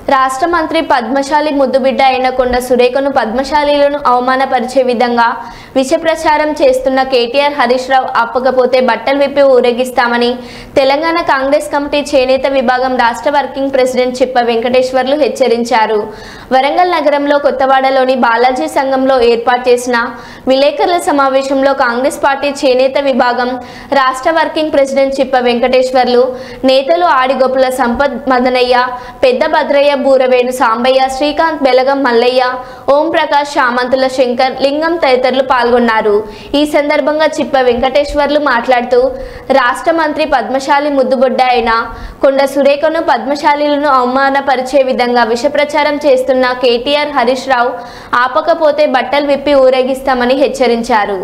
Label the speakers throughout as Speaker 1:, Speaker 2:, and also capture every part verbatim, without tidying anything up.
Speaker 1: రాష్ట్ర మంత్రి పద్మశాలి ముద్దుబిడ్డ అయిన కొండ సురేఖను పద్మశాలీలను అవమానపరిచే విధంగా విష ప్రచారం చేస్తున్న కేటీఆర్ హరీష్ రావు ఆపకపోతే బట్టలు విప్పి ఊరేగిస్తామని తెలంగాణ కాంగ్రెస్ కమిటీ చేనేత విభాగం రాష్ట్ర వర్కింగ్ ప్రెసిడెంట్ చిప్ప వెంకటేశ్వర్లు హెచ్చరించారు. వరంగల్ నగరంలో కొత్తవాడలోని బాలాజీ సంఘంలో ఏర్పాటు చేసిన విలేకరుల సమావేశంలో కాంగ్రెస్ పార్టీ చేనేత విభాగం రాష్ట్ర వర్కింగ్ ప్రెసిడెంట్ చిప్ప వెంకటేశ్వర్లు, నేతలు ఆడిగొప్పుల సంపత్ మదనయ్య, పెద్ద భద్రయ్య, బూరవేణు సాంబయ్య, శ్రీకాంత్, బెలగం మల్లయ్య, ఓం ప్రకాష్, శామంతుల శంకర్, లింగం తదితరులు పాల్గొన్నారు. ఈ సందర్భంగా చిప్ప వెంకటేశ్వర్లు మాట్లాడుతూ రాష్ట్ర మంత్రి పద్మశాలి ముద్దుబొడ్డ అయిన కొండ సురేఖను పద్మశాలీలను అవమానపరిచే విధంగా విష ప్రచారం చేస్తున్న కేటీఆర్ హరీష్ రావు ఆపకపోతే బట్టలు విప్పి ఊరేగిస్తామని హెచ్చరించారు.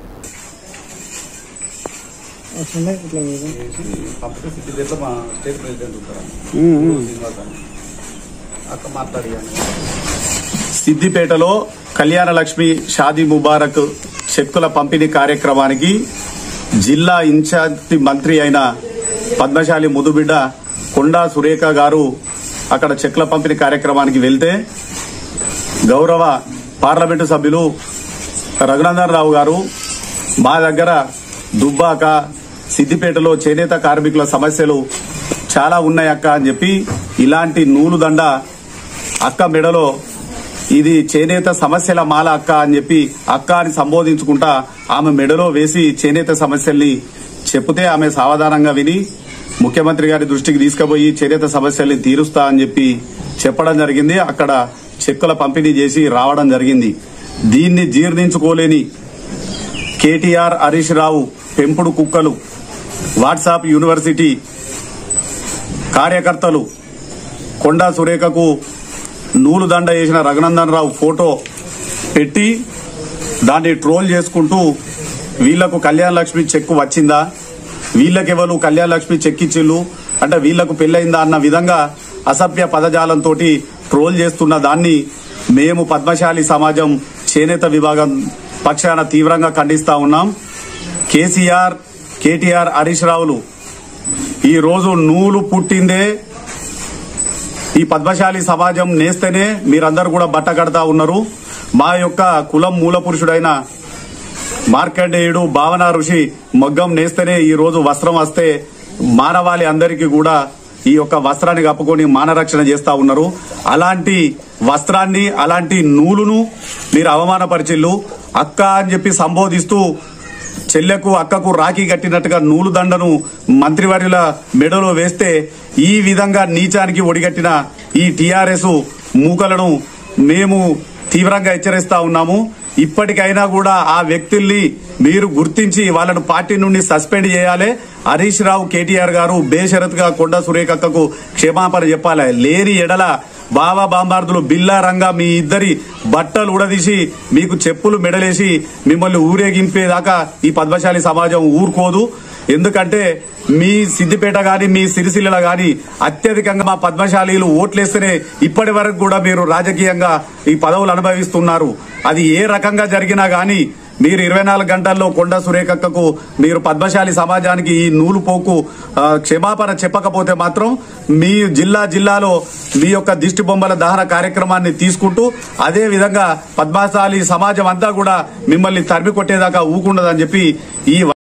Speaker 2: సిద్దిపేటలో కళ్యాణ లక్ష్మి షాదీ ముబారక్ చెక్కుల పంపిణీ కార్యక్రమానికి జిల్లా ఇన్ఛార్జి మంత్రి అయిన పద్మశాలి ముదుబిడ్డ కొండా సురేఖ గారు అక్కడ చెక్కుల పంపిణీ కార్యక్రమానికి వెళ్తే గౌరవ పార్లమెంటు సభ్యులు రఘునందన్ రావు గారు మా దగ్గర దుబ్బాక సిద్దిపేటలో చేనేత కార్మికుల సమస్యలు చాలా ఉన్నాయక్క అని చెప్పి ఇలాంటి నూలు దండ అక్క మెడలో ఇది చేనేత సమస్యల మాల అక్క అని చెప్పి అక్క అని సంబోధించుకుంటా ఆమె మెడలో వేసి చేనేత సమస్యల్ని చెప్తే ఆమె సావధానంగా విని ముఖ్యమంత్రి గారి దృష్టికి తీసుకుపోయి చేనేత సమస్యల్ని తీరుస్తా అని చెప్పి చెప్పడం జరిగింది. అక్కడ చెక్కుల పంపిణీ చేసి రావడం జరిగింది. దీన్ని జీర్ణించుకోలేని కేటీఆర్ హరీష్ రావు పెంపుడు కుక్కలు, వాట్సాప్ యూనివర్సిటీ కార్యకర్తలు కొండా సురేఖకు నూలు దండ వేసిన రఘునందన్ రావు ఫోటో పెట్టి దాన్ని ట్రోల్ చేసుకుంటూ వీళ్లకు కళ్యాణ లక్ష్మి చెక్కు వచ్చిందా, వీళ్లకెవరు కళ్యాణ లక్ష్మి చెక్ ఇచ్చిళ్ళు అంటే వీళ్లకు పెళ్లైందా అన్న విధంగా అసభ్య పదజాలంతో ట్రోల్ చేస్తున్న దాన్ని మేము పద్మశాలి సమాజం చేనేత విభాగం పక్షాన తీవ్రంగా ఖండిస్తా ఉన్నాం. కేసీఆర్, కేటీఆర్, హరీష్ రావులు ఈ రోజు నూలు పుట్టిందే ఈ పద్మశాలి సమాజం నేస్తేనే మీరందరూ కూడా బట్ట కడతా ఉన్నారు. మా యొక్క కులం మూల పురుషుడైన మార్కండేయుడు భావన ఋషి మగ్గం నేస్తేనే ఈ రోజు వస్త్రం వస్తే మానవాళి అందరికీ కూడా ఈ యొక్క వస్త్రాన్ని కప్పుకొని మానరక్షణ చేస్తా ఉన్నారు. అలాంటి వస్త్రాన్ని, అలాంటి నూలును మీరు అవమానపరిచిల్లు. అక్క అని చెప్పి సంబోధిస్తూ చెల్లెకు అక్కకు రాఖీ కట్టినట్టుగా నూలు దండను మంత్రివర్యుల మెడలో వేస్తే ఈ విధంగా నీచానికి ఒడిగట్టిన ఈ టీఆర్ఎస్ మూకలను మేము తీవ్రంగా హెచ్చరిస్తా ఉన్నాము. ఇప్పటికైనా కూడా ఆ వ్యక్తుల్ని మీరు గుర్తించి వాళ్ళను పార్టీ నుండి సస్పెండ్ చేయాలి. హరీష్ రావు, కేటీఆర్ గారు బేషరతుగా కొండ సురేఖ అక్కకు క్షమాపణ చెప్పాలి. లేని ఎడల బావా బాంబార్దులు బిల్లారంగా మీ ఇద్దరి బట్టలు ఉడదీసి మీకు చెప్పులు మెడలేసి మిమ్మల్ని ఊరేగింపేదాకా ఈ పద్మశాలి సమాజం ఊరుకోదు. ఎందుకంటే మీ సిద్దిపేట గాని మీ సిరిసిల్ల గాని అత్యధికంగా మా పద్మశాలీలు ఓట్లేస్తేనే ఇప్పటి వరకు కూడా మీరు రాజకీయంగా ఈ పదవులు అనుభవిస్తున్నారు. అది ఏ రకంగా జరిగినా గాని మీరు ఇరవై నాలుగు గంటల్లో కొండ సురేఖకు మీరు పద్మశాలి సమాజానికి ఈ నూలు పోకు క్షమాపణ చెప్పకపోతే మాత్రం మీ జిల్లా జిల్లాలో మీ యొక్క దిష్టి బొమ్మల దహన కార్యక్రమాన్ని తీసుకుంటూ అదే విధంగా పద్మశాలి సమాజం అంతా కూడా మిమ్మల్ని తరిమి కొట్టేదాకా ఊకుండదని చెప్పి ఈ